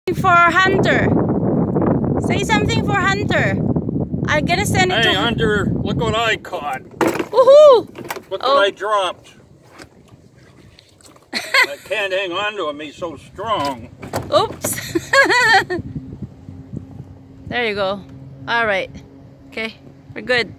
For Hunter. Say something for Hunter. I'm gonna send it to Hunter, look what I caught. Woohoo! Look what I dropped. I can't hang on to him, he's so strong. Oops. There you go. Alright. Okay, we're good.